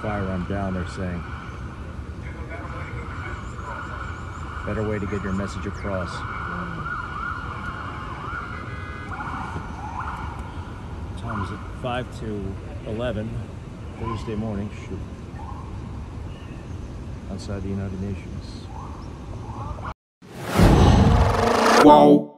firearm down, they're saying. Better way to get your message across. Time is at 5 to 11, Thursday morning, outside the United Nations. Whoa.